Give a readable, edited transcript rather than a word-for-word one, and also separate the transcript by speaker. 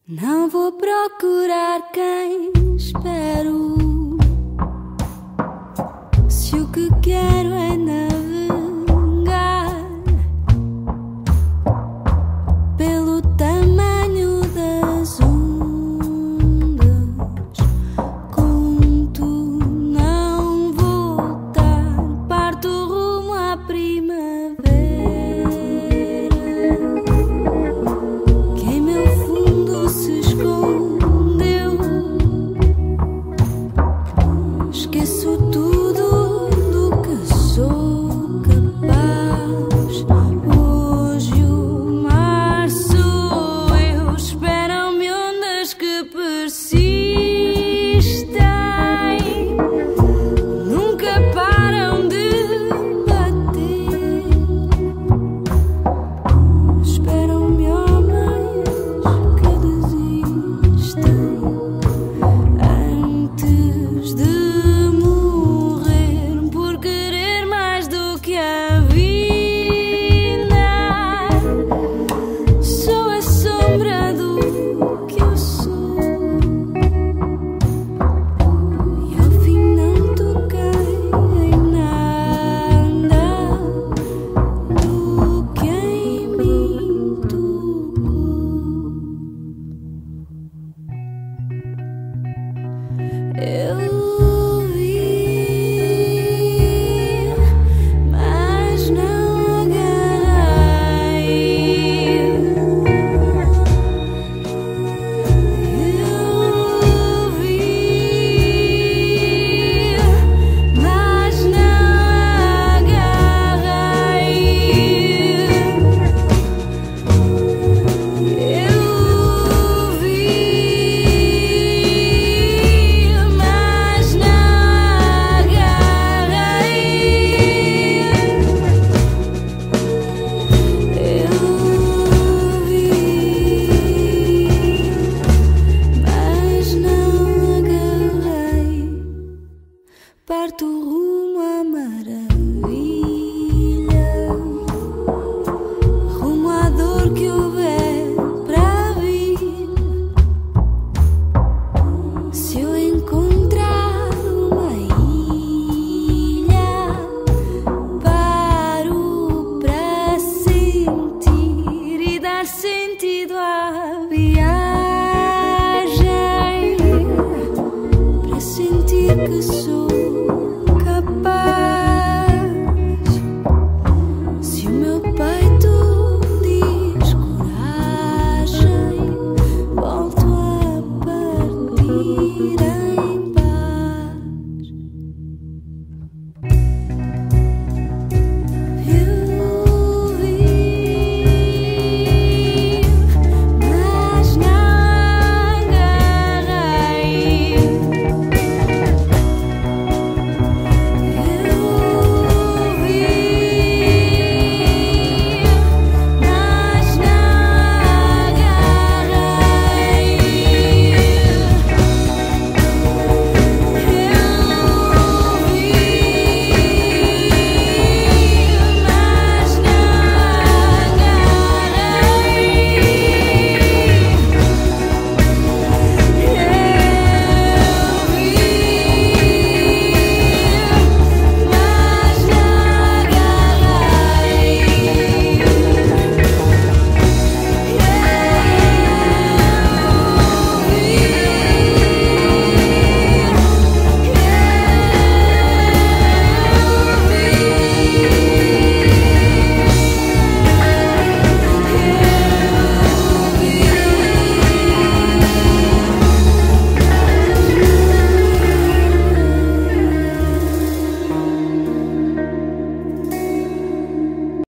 Speaker 1: Não vou procurar quem espero, se o que quero é navegar pelo tamanho das ondas, conto não voltar, parto rumo à primavera, que em meu fundo se escondeu. Esqueço tudo do que sou capaz. Hoje o mar sou eu. Esperam-me ondas que persistem, nunca param de bater. Esperam-me homens que desistem antes de morrer por querer mais do que a vida. Sou a sombra do que eu sou e ao fim não toquei em nada do que em mim tocou. Eu vi, mas não agarrei. Eu vi, mas não agarrei. Eu vi, mas não agarrei. Parto rumo à maravilha, rumo à dor que houver para vir. Se eu encontrar uma ilha, paro para sentir e dar sentido à viagem, para sentir que sou